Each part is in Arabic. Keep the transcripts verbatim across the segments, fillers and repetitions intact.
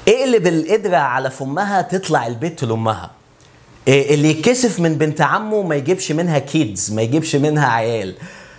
اقلب القدرة على فمها تطلع البت لامها. اللي يتكسف من بنت عمه ما يجيبش منها كيدز، ما يجيبش منها عيال.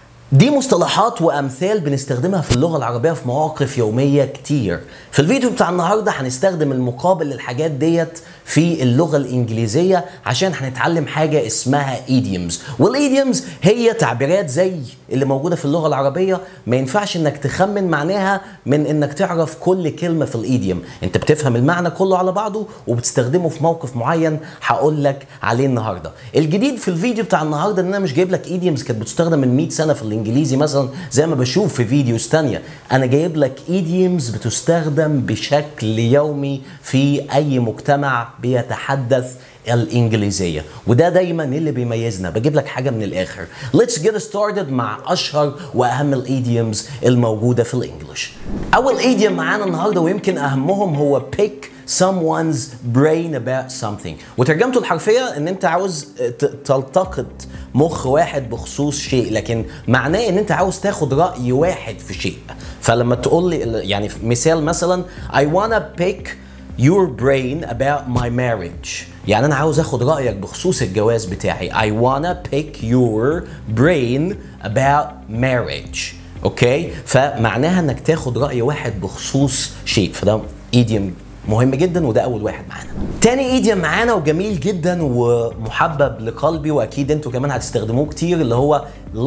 دي مصطلحات وامثال بنستخدمها في اللغه العربيه في مواقف يوميه كتير. في الفيديو بتاع النهارده هنستخدم المقابل للحاجات ديت في اللغه الانجليزيه عشان هنتعلم حاجه اسمها idioms. والايديومز هي تعبيرات زي اللي موجوده في اللغه العربيه، ما ينفعش انك تخمن معناها من انك تعرف كل كلمه في الايديوم. انت بتفهم المعنى كله على بعضه وبتستخدمه في موقف معين هقول لك عليه النهارده. الجديد في الفيديو بتاع النهارده ان انا مش جايب لك ايديومز كانت بتستخدم من مية سنه في الانجليزي مثلا زي ما بشوف في فيديوز تانية. انا جايب لك ايديومز بتستخدم بشكل يومي في اي مجتمع بيتحدث الانجليزيه، وده دايما اللي بيميزنا. بجيب لك حاجه من الاخر. Let's get started مع اشهر واهم الايديومز الموجوده في الانجليش. اول ايديوم معانا النهارده ويمكن اهمهم هو pick someone's brain about something، وترجمته الحرفيه ان انت عاوز تلتقط مخ واحد بخصوص شيء، لكن معناه ان انت عاوز تاخد راي واحد في شيء. فلما تقول لي يعني مثال مثلا I wanna pick your brain about my marriage، يعني انا عاوز اخد رايك بخصوص الجواز بتاعي. I wanna pick your brain about marriage. اوكي، فمعناها انك تاخد راي واحد بخصوص شيء، فده ايديوم مهم جدا وده اول واحد معانا. تاني ايديوم معانا وجميل جدا ومحبب لقلبي واكيد انتوا كمان هتستخدموه كتير، اللي هو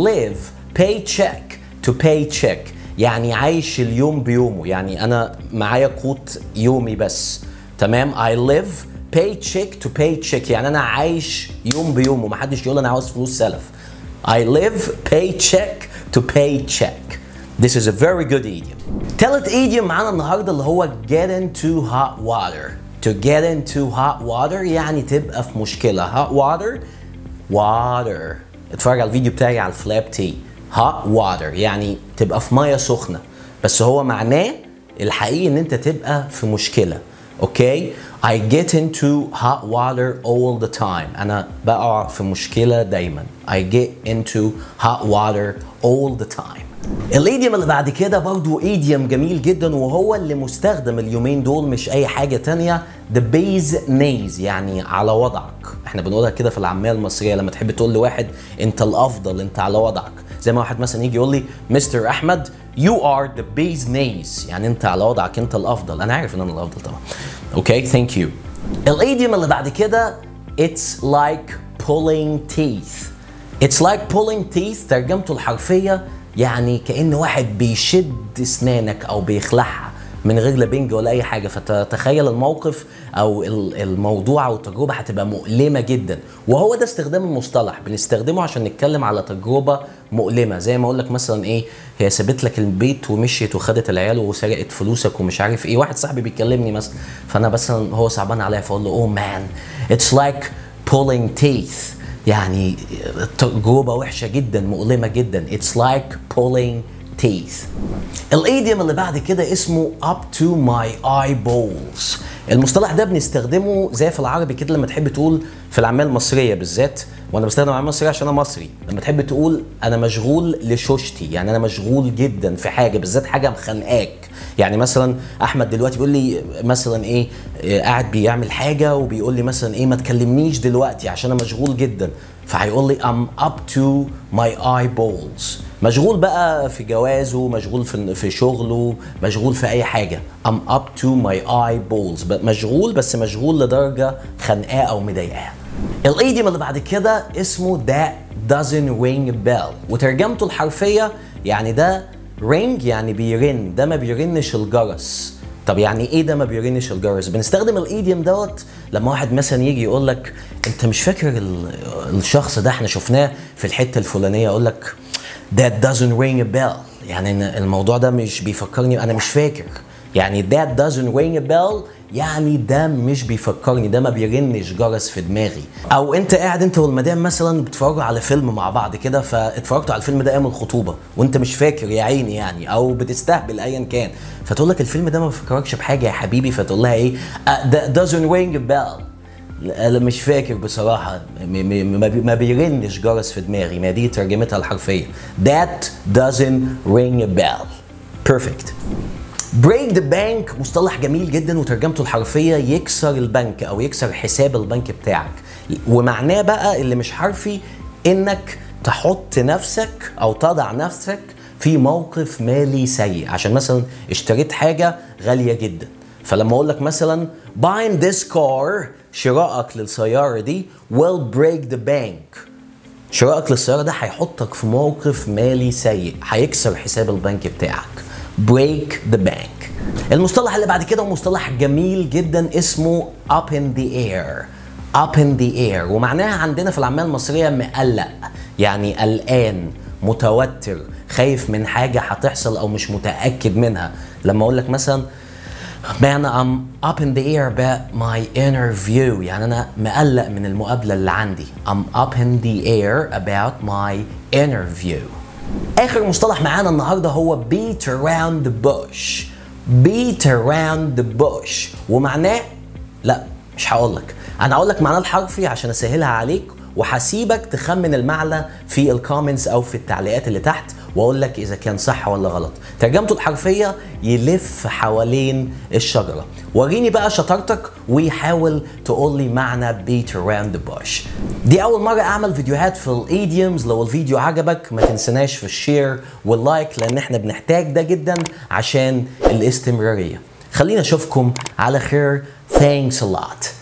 live paycheck to paycheck، يعني عايش اليوم بيومه. يعني انا معايا قوت يومي بس، تمام. I live paycheck to paycheck، يعني انا عايش يوم بيومه، محدش يقول انا عاوز فلوس سلف. I live paycheck to paycheck. This is a very good idiom. تالت idiom معانا النهارده اللي هو get into hot water. To get into hot water يعني تبقى في مشكلة. hot water water. اتفرج على الفيديو بتاعي على الفلاب تي. hot water يعني تبقى في مية سخنة، بس هو معناه الحقيقي ان انت تبقى في مشكلة. اوكي، I get into hot water all the time. انا بقع في مشكلة دايما. I get into hot water all the time. الايديوم اللي بعد كده برضو ايديوم جميل جدا وهو اللي مستخدم اليومين دول، مش اي حاجة تانية. the base knees يعني على وضعك. احنا بنقولها كده في العامية المصرية لما تحب تقول لواحد انت الافضل، انت على وضعك. زي ما واحد مثلا يجي يقول لي مستر احمد you are the base knees، يعني انت على وضعك، انت الافضل. انا عارف ان انا الافضل طبعا. اوكي، ثانك يو. الايديوم اللي بعد كده it's like pulling teeth. it's like pulling teeth ترجمته الحرفية يعني كأن واحد بيشد اسنانك او بيخلعها من غير لا بنج ولا اي حاجه. فتتخيل الموقف او الموضوع او التجربه هتبقى مؤلمه جدا، وهو ده استخدام المصطلح. بنستخدمه عشان نتكلم على تجربه مؤلمه. زي ما اقول لك مثلا ايه، هي سابت لك البيت ومشيت وخدت العيال وسرقت فلوسك ومش عارف ايه. واحد صاحبي بيكلمني مثلا، فانا مثلا هو صعبان عليا فاقول له اوه مان اتس لايك pulling teeth، يعني تجربه وحشه جدا مؤلمه جدا. it's like pulling teeth. الايديوم اللي بعد كده اسمه up to my eyeballs. المصطلح ده بنستخدمه زي في العربي كده لما تحب تقول في العاميه المصريه بالذات، وانا بستخدم العاميه المصريه عشان انا مصري. لما تحب تقول انا مشغول لشوشتي، يعني انا مشغول جدا في حاجه بالذات، حاجه مخنقاك. يعني مثلا احمد دلوقتي بيقول لي مثلا ايه، قاعد بيعمل حاجه وبيقول لي مثلا ايه ما تكلمنيش دلوقتي عشان انا مشغول جدا، فهيقول لي I'm up to my eyeballs. مشغول بقى في جوازه، مشغول في في شغله، مشغول في اي حاجه. I'm up to my eyeballs، مشغول بس مشغول لدرجه خنقاه او مضايقاه. الايديوم اللي بعد كده اسمه that doesn't ring a bell، وترجمته الحرفيه يعني ده ring يعني بيرن، ده ما بيرنش الجرس. طب يعني ايه ده ما بيرنش الجرس؟ بنستخدم الايديوم دوت لما واحد مثلا يجي يقول لك انت مش فاكر الشخص ده احنا شفناه في الحته الفلانيه، اقول لك that doesn't ring a bell، يعني الموضوع ده مش بيفكرني، انا مش فاكر. يعني that doesn't ring a bell يعني ده مش بيفكرني، ده ما بيرنش جرس في دماغي. او انت قاعد انت والمدام مثلا بتتفرجوا على فيلم مع بعض كده، فاتفرجتوا على الفيلم ده ايام الخطوبه وانت مش فاكر يا عيني يعني، او بتستهبل ايا كان، فتقول لك الفيلم ده ما بيفكركش بحاجه يا حبيبي، فتقول لها ايه that doesn't ring a bell، انا مش فاكر بصراحه، ما بيرنش جرس في دماغي. ما دي ترجمتها الحرفيه that doesn't ring a bell. perfect. break the bank مصطلح جميل جدا وترجمته الحرفية يكسر البنك أو يكسر حساب البنك بتاعك، ومعناه بقى اللي مش حرفي إنك تحط نفسك أو تضع نفسك في موقف مالي سيء، عشان مثلا اشتريت حاجة غالية جدا، فلما أقول لك مثلا buying this car شرائك للسيارة دي will break the bank، شرائك للسيارة ده هيحطك في موقف مالي سيء، هيكسر حساب البنك بتاعك. break the bank. المصطلح اللي بعد كده مصطلح جميل جدا اسمه up in the air. up in the air ومعناها عندنا في العامية المصرية مقلق، يعني قلقان، متوتر، خايف من حاجة هتحصل أو مش متأكد منها. لما أقول لك مثلا Man, I'm up in the air about my interview، يعني أنا مقلق من المقابلة اللي عندي. I'm up in the air about my interview. آخر مصطلح معانا النهاردة هو beat around the bush. beat around the bush ومعناه، لا مش هقولك، أنا هقولك معناه الحرفي عشان أسهلها عليك، وهسيبك تخمن المعنى في الكومنتس أو في التعليقات اللي تحت، واقول لك اذا كان صح ولا غلط. ترجمته الحرفيه يلف حوالين الشجره. وريني بقى شطارتك وحاول تقول لي معنى beat around the bush. دي اول مره اعمل فيديوهات في الايديومز، لو الفيديو عجبك ما تنسناش في الشير واللايك، لان احنا بنحتاج ده جدا عشان الاستمراريه. خلينا اشوفكم على خير. Thanks a lot.